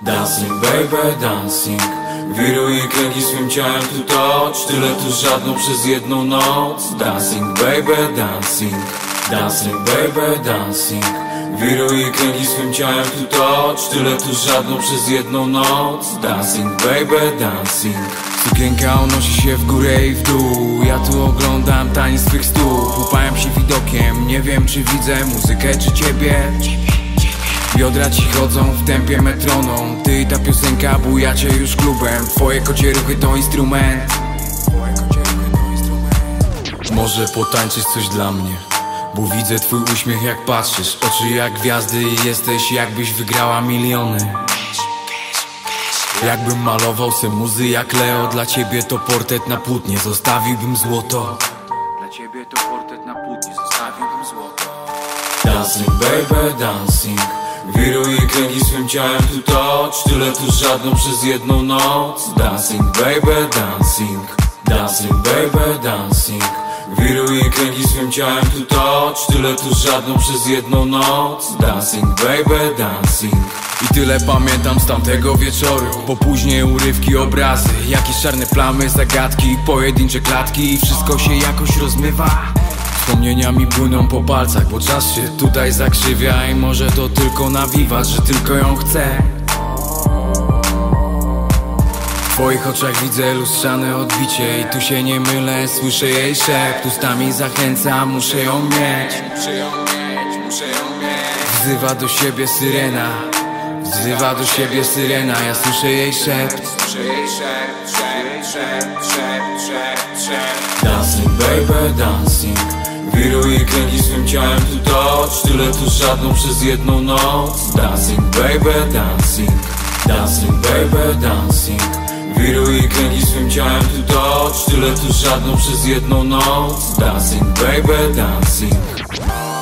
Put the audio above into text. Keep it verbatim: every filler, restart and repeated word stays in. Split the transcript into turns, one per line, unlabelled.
Dancing baby, dancing. Wiruje kręgi swym ciałem tu tocz. Tyle tu żadną przez jedną noc. Dancing baby, dancing. Dancing baby, dancing. Wiruje kręgi swym ciałem tu tocz. Tyle tu żadną przez jedną noc. Dancing baby, dancing. Sukienka unosi się w górę i w dół. Ja tu oglądam taniec twych stóp. Upajam się widokiem, nie wiem czy widzę muzykę czy ciebie. Biodra ci chodzą w tempie metronom. Ty i ta piosenka bujacie już klubem. Twoje kocie ruchy to instrument. Może potańczyć coś dla mnie, bo widzę twój uśmiech jak patrzysz. Oczy jak gwiazdy i jesteś jakbyś wygrała miliony. Jakbym malował se muzy jak Leo. Dla ciebie to portret na płótnie, zostawiłbym złoto. Dla ciebie to portret na płótnie, zostawiłbym złoto. Dancing baby, dancing. Wiruje kręgi swym ciałem tu tocz. Tyle tu żadną przez jedną noc. Dancing baby, dancing. Dancing baby, dancing. Wiruje kręgi swym ciałem tu tocz. Tyle tu żadną przez jedną noc. Dancing baby, dancing. I tyle pamiętam z tamtego wieczoru, bo później urywki, obrazy, jakieś czarne plamy, zagadki, pojedyncze klatki i wszystko się jakoś rozmywa. Wspomnieniami płyną po palcach, bo czas się tutaj zakrzywia. I może to tylko na wiwat, że tylko ją chcę. W twoich oczach widzę lustrzane odbicie i tu się nie mylę, słyszę jej szept. Ustami zachęcam, muszę ją mieć. Wzywa do siebie syrena. Wzywa do siebie syrena, ja słyszę jej szept. Dancing baby, dancing. Wiruje kręgi swym ciałem tu tocz. Tyle tu żadną przez jedną noc. Dancing baby, dancing. Dancing baby, dancing. Wiruje kręgi swym ciałem tu tocz. Tyle tu żadną przez jedną noc. Dancing baby, dancing.